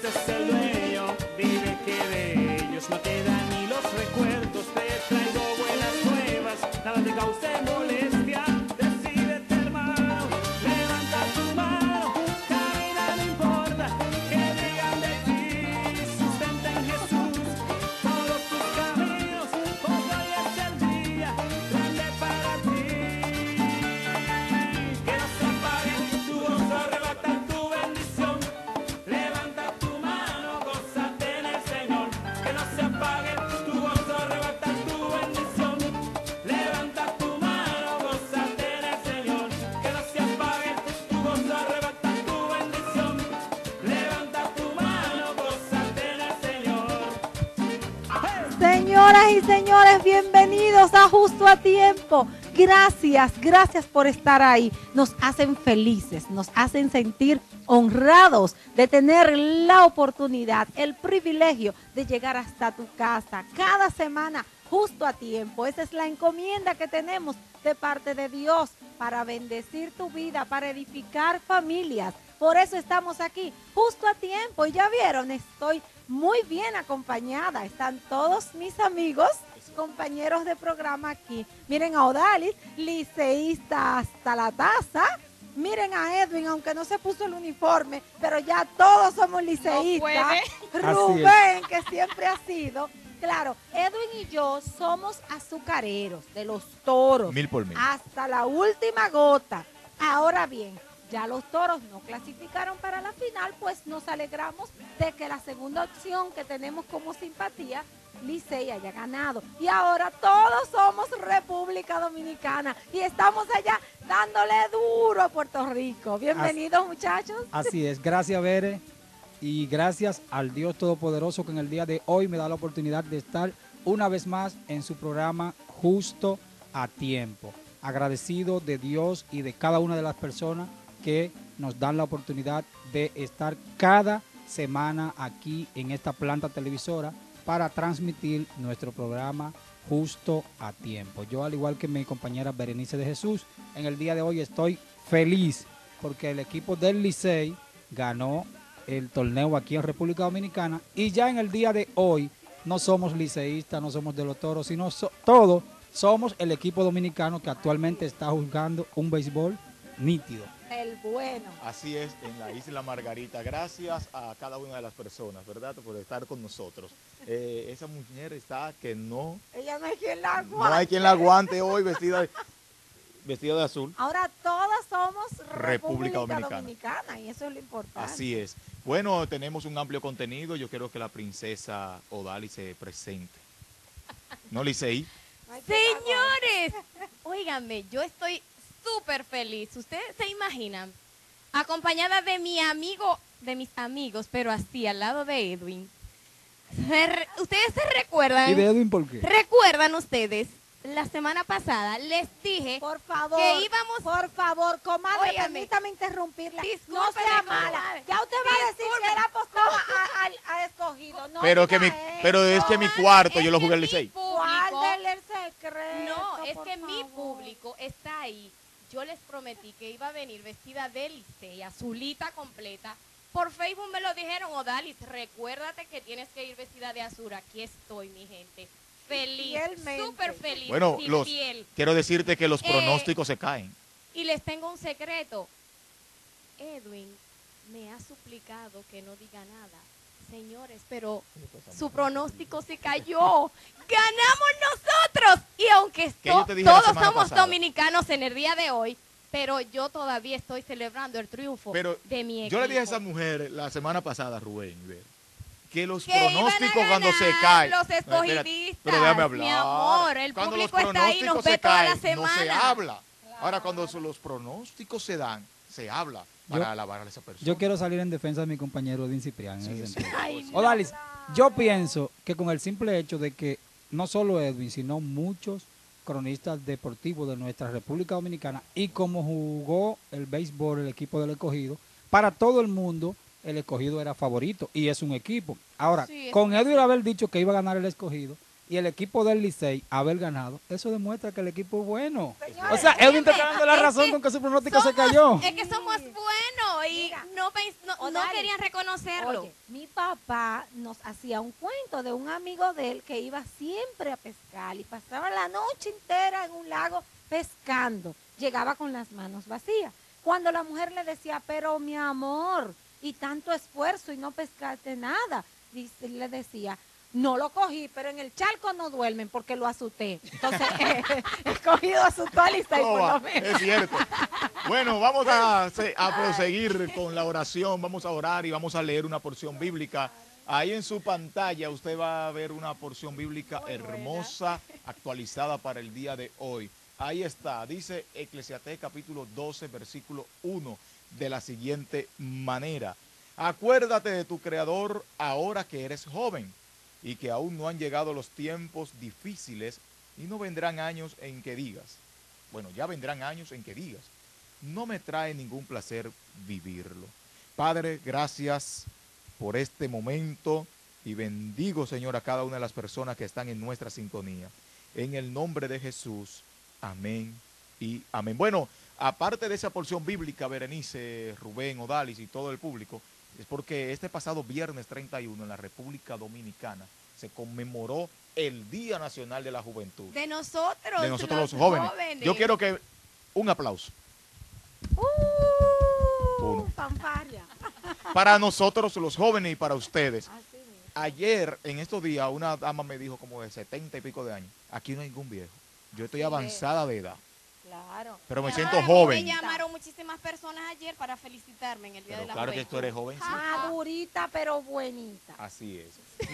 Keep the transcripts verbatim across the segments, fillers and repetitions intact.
Cristo es el dueño, dile que de ellos no quedan ni los recuerdos. Te traigo buenas nuevas, nada te cause molestia. Decídete, hermano, levanta tu mano, camina, no importa que digan de ti. Sustenta en Jesús todos tus caminos, porque hoy es el día grande para ti. Que no se apague tu gozo, arrebata tu bendición. Levanta tu mano, gózate en el Señor. Que no se apague tu gozo, arrebata tu bendición. Levanta tu mano, gózate en el Señor. Que no se apague tu gozo, arrebata tu bendición. Levanta tu mano, gózate en el Señor. Señoras y señores, bienvenidos a Justo a Tiempo. Gracias, gracias por estar ahí. Nos hacen felices, nos hacen sentir honrados de tener la oportunidad, el privilegio de llegar hasta tu casa cada semana justo a tiempo. Esa es la encomienda que tenemos de parte de Dios para bendecir tu vida, para edificar familias. Por eso estamos aquí justo a tiempo. Y ya vieron, estoy muy bien acompañada. Están todos mis amigos, compañeros de programa aquí. Miren a Odalis, liceísta hasta la taza. Miren a Edwin, aunque no se puso el uniforme, pero ya todos somos liceístas. No Rubén, que siempre ha sido. Claro, Edwin y yo somos azucareros de los toros. Mil por mil. Hasta la última gota. Ahora bien, ya los toros no clasificaron para la final, pues nos alegramos de que la segunda opción que tenemos como simpatía, Licey, haya ganado. Y ahora todos somos República Dominicana y estamos allá dándole duro a Puerto Rico. Bienvenidos, Así, muchachos. Así es, gracias Bere y gracias al Dios Todopoderoso que en el día de hoy me da la oportunidad de estar una vez más en su programa Justo a Tiempo. Agradecido de Dios y de cada una de las personas que nos dan la oportunidad de estar cada semana aquí en esta planta televisora para transmitir nuestro programa Justo a Tiempo. Yo, al igual que mi compañera Berenice de Jesús, en el día de hoy estoy feliz porque el equipo del Licey ganó el torneo aquí en República Dominicana y ya en el día de hoy no somos liceístas, no somos de los toros, sino so, todos somos el equipo dominicano que actualmente está jugando un béisbol nítido. El bueno. Así es, en la Isla Margarita. Gracias a cada una de las personas, ¿verdad?, por estar con nosotros. Eh, esa mujer está que no... Ella no hay quien la aguante. No hay quien la aguante hoy vestida de, vestida de azul. Ahora todas somos República República Dominicana. Dominicana y eso es lo importante. Así es. Bueno, tenemos un amplio contenido. Yo quiero que la princesa Odalis se presente. ¿No, Licey? Señores, óiganme, yo estoy súper feliz. Ustedes se imaginan, acompañada de mi amigo, de mis amigos, pero así al lado de Edwin. Se re- ustedes se recuerdan. ¿Y de Edwin por qué? ¿Recuerdan ustedes? La semana pasada les dije Por favor, que íbamos. por favor, comadre, Óigame. permítame interrumpirla. No Discúlpeme, sea mala. comadre. Ya usted va a decir que Discúlpeme. él apostaba a, al- a escogido. No Pero, diga que mi, eso. pero es que mi Comadre, cuarto es yo lo que jugué al mi Licey. ¿Cuál público- del el secreto? No, es por que mi favor? público está ahí. Yo les prometí que iba a venir vestida de Licey, azulita completa. Por Facebook me lo dijeron, Odalis, recuérdate que tienes que ir vestida de azul. Aquí estoy, mi gente. Feliz, Fielmente. súper feliz, Bueno, sin los, piel. quiero decirte que los Eh, pronósticos se caen. Y les tengo un secreto. Edwin me ha suplicado que no diga nada. Señores, pero su pronóstico se cayó. ¡Ganamos nosotros! Y aunque ¿Qué yo to- te dije la todos semana somos pasada? dominicanos en el día de hoy, pero yo todavía estoy celebrando el triunfo Pero de mi equipo. yo le dije a esa mujer la semana pasada, Rubén, ve, que los Que iban a pronósticos cuando se ganar caen. los No, espérate, escogidistas, pero déjame hablar. mi amor, el Cuando público los está ahí, nos pronósticos ve se toda la caen, No se semana. habla. Ahora, cuando so- los pronósticos se dan, se habla para Yo- alabar a esa persona. Yo quiero salir en defensa de mi compañero Edwin Ciprián. Sí, en ese sí. sentido. Ay, Odalis, yo pienso que con el simple hecho de que no solo Edwin, sino muchos cronistas deportivos de nuestra República Dominicana y como jugó el béisbol el equipo del escogido, para todo el mundo el escogido era favorito y es un equipo. Ahora, Sí, es con un Edwin equipo. haber dicho que iba a ganar el escogido, y el equipo del Licey haber ganado, eso demuestra que el equipo es bueno. Señores, O sea, Edwin te óyeme, está dando la es razón que con que su pronóstico se somos- cayó. Es que somos buenos y Mira, no, pens- no, no Odalis, querían reconocerlo. Oye, mi papá nos hacía un cuento de un amigo de él que iba siempre a pescar y pasaba la noche entera en un lago pescando. Llegaba con las manos vacías. Cuando la mujer le decía, pero mi amor, y tanto esfuerzo y no pescaste nada, dice- le decía, no lo cogí, pero en el charco no duermen porque lo asusté. Entonces, el cogido asustó a Licey por Toma, lo menos. es cierto. Bueno, vamos a, se- a proseguir con la oración, vamos a orar y vamos a leer una porción bíblica. Ahí en su pantalla usted va a ver una porción bíblica hermosa, actualizada para el día de hoy. Ahí está, dice Eclesiastés capítulo doce, versículo uno, de la siguiente manera. Acuérdate de tu Creador ahora que eres joven y que aún no han llegado los tiempos difíciles y no vendrán años en que digas, bueno, ya vendrán años en que digas, no me trae ningún placer vivirlo. Padre, gracias por este momento y bendigo, Señor, a cada una de las personas que están en nuestra sintonía. En el nombre de Jesús, amén y amén. Bueno, aparte de esa porción bíblica, Berenice, Rubén, Odalis y todo el público, es porque este pasado viernes treinta y uno en la República Dominicana se conmemoró el Día Nacional de la Juventud. De nosotros, De nosotros los, jóvenes. Yo quiero que un aplauso Uh, Uno. fanfarria. para nosotros los jóvenes y para ustedes. Así mismo. Ayer, en estos días, una dama me dijo como de setenta y pico de años, aquí no hay ningún viejo. Yo estoy Así es. avanzada de edad, Claro. pero me Ah, siento Me joven. llamaron muchísimas personas ayer para felicitarme en el Día Pero de la claro que Juventud. tú eres joven. sí. Madurita, pero buenita. Así es.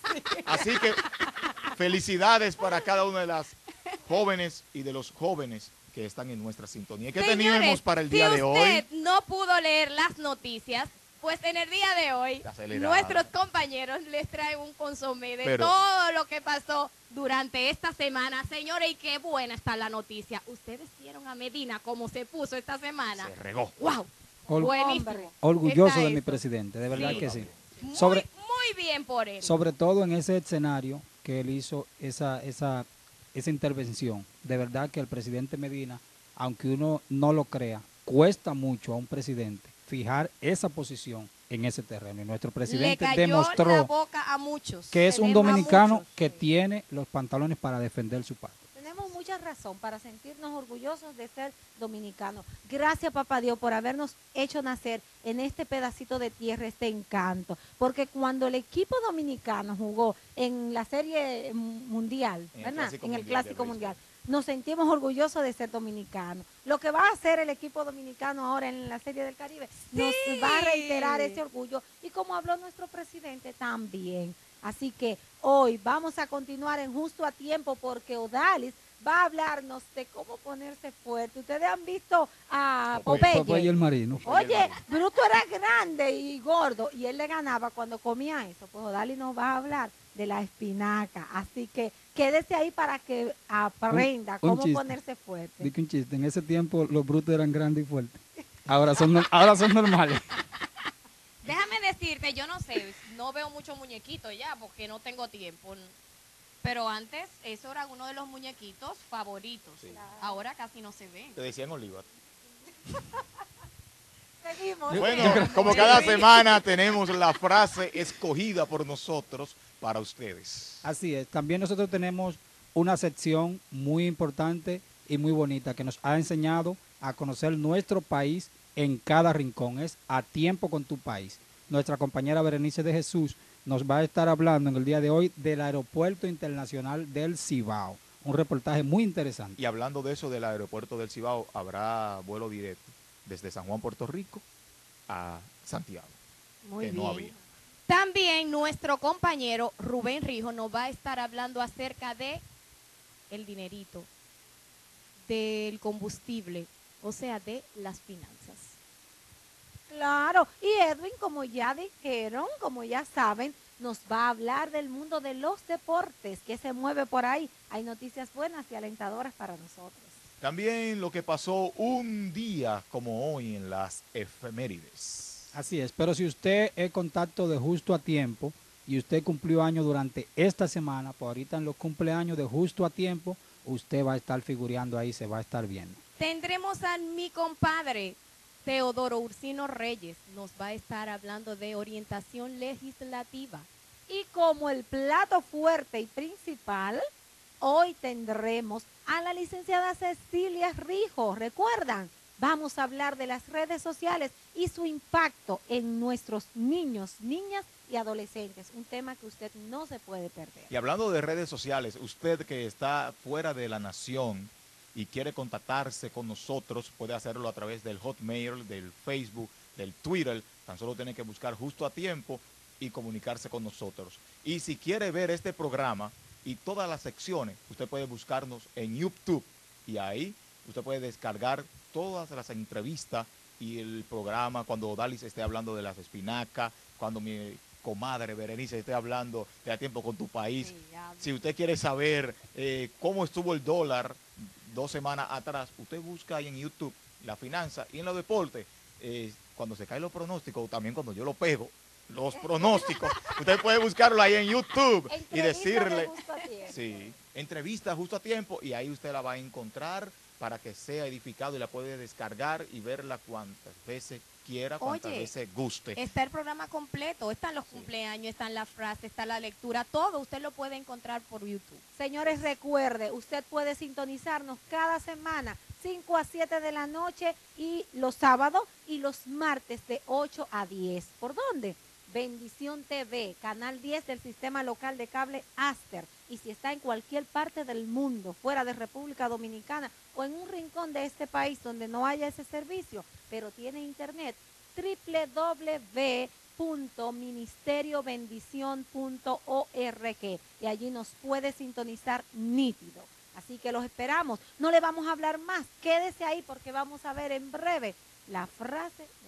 Así que felicidades para cada una de las jóvenes y de los jóvenes que están en nuestra sintonía. ¿Qué Señores, teníamos para el día si de usted hoy? no pudo leer las noticias, pues en el día de hoy Está acelerado. nuestros compañeros les traen un consomé de Pero- todo lo que pasó durante esta semana. Señores, y qué buena está la noticia. ¿Ustedes vieron a Medina cómo se puso esta semana? Se regó. ¡Wow! Ol- Buenísimo. Hombre. Orgulloso Está de mi eso. presidente, de verdad Sí. que sí. Muy, Sobre, muy bien por él. sobre todo en ese escenario que él hizo esa, esa, esa intervención. De verdad que el presidente Medina, aunque uno no lo crea, cuesta mucho a un presidente fijar esa posición en ese terreno. Y nuestro Le presidente cayó la demostró boca a muchos. que es un Tenemos a dominicano muchos. que tiene los pantalones para defender su patria. Tenemos mucha razón para sentirnos orgullosos de ser dominicanos. Gracias, Papá Dios, por habernos hecho nacer en este pedacito de tierra, este encanto. Porque cuando el equipo dominicano jugó en la serie mundial, En el ¿verdad? Clásico En el Mundial de Clásico Béisbol. Mundial, nos sentimos orgullosos de ser dominicanos. Lo que va a hacer el equipo dominicano ahora en la Serie del Caribe nos va a reiterar ese orgullo. Y como habló nuestro presidente también. Así que hoy vamos a continuar en Justo a Tiempo porque Odalis va a hablarnos de cómo ponerse fuerte. Ustedes han visto a Popeye. Popeye y el Popeye. marino. Oye, Bruto era grande y gordo y él le ganaba cuando comía eso. Pues Odalis nos va a hablar de la espinaca. Así que quédese ahí para que aprenda Un- un cómo chiste. ponerse fuerte. Dije un chiste, en ese tiempo los brutos eran grandes y fuertes. Ahora son, no- ahora son normales. Déjame decirte, yo no sé, no veo muchos muñequitos ya porque no tengo tiempo. Pero antes, eso era uno de los muñequitos favoritos. Sí. Ahora casi no se ve. Te decían Oliva. Seguimos. Bueno, creo- como Sí. cada semana tenemos la frase escogida por nosotros para ustedes. Así es, también nosotros tenemos una sección muy importante y muy bonita que nos ha enseñado a conocer nuestro país en cada rincón. Es A Tiempo con tu País. Nuestra compañera Berenice de Jesús nos va a estar hablando en el día de hoy del Aeropuerto Internacional del Cibao. Un reportaje muy interesante. Y hablando de eso del aeropuerto del Cibao, habrá vuelo directo desde San Juan, Puerto Rico, a Santiago, Muy que bien. no había. También nuestro compañero Rubén Rijo nos va a estar hablando acerca de el dinerito, del combustible, o sea, de las finanzas. Claro, y Edwin, como ya dijeron, como ya saben, nos va a hablar del mundo de los deportes que se mueve por ahí. Hay noticias buenas y alentadoras para nosotros. También lo que pasó un día como hoy en las efemérides. Así es, pero si usted es contacto de Justo a Tiempo, y usted cumplió año durante esta semana, pues ahorita en los cumpleaños de Justo a Tiempo, usted va a estar figureando ahí, se va a estar viendo. Tendremos a mi compadre Teodoro Ursino Reyes. Nos va a estar hablando de orientación legislativa. Y como el plato fuerte y principal, hoy tendremos a la licenciada Cecilia Rijo. ¿Recuerdan? Vamos a hablar de las redes sociales y su impacto en nuestros niños, niñas y adolescentes. Un tema que usted no se puede perder. Y hablando de redes sociales, usted que está fuera de la nación y quiere contactarse con nosotros, puede hacerlo a través del Hotmail, del Facebook, del Twitter. Tan solo tiene que buscar Justo a Tiempo y comunicarse con nosotros. Y si quiere ver este programa y todas las secciones, usted puede buscarnos en YouTube y ahí usted puede descargar todas las entrevistas y el programa cuando Dalis esté hablando de las espinacas, cuando mi comadre Berenice esté hablando de A Tiempo con tu País. Sí, ya. Si usted quiere saber eh, cómo estuvo el dólar dos semanas atrás, usted busca ahí en YouTube la finanza y en los deportes, eh, cuando se caen los pronósticos, también cuando yo lo pego, los pronósticos, usted puede buscarlo ahí en YouTube y Entrevista decirle, de Justo a Tiempo. sí, entrevista Justo a Tiempo y ahí usted la va a encontrar para que sea edificado y la puede descargar y verla cuantas veces quiera, cuantas Oye, veces guste. Está el programa completo, están los Sí. cumpleaños, están las frases, está la lectura, todo usted lo puede encontrar por YouTube. Señores, recuerde, usted puede sintonizarnos cada semana, cinco a siete de la noche y los sábados y los martes de ocho a diez. ¿Por dónde? Bendición T V, canal diez del sistema local de cable Aster. Y si está en cualquier parte del mundo, fuera de República Dominicana o en un rincón de este país donde no haya ese servicio, pero tiene internet, doble u doble u doble u punto ministerio bendición punto org y allí nos puede sintonizar nítido. Así que los esperamos. No le vamos a hablar más. Quédese ahí porque vamos a ver en breve la frase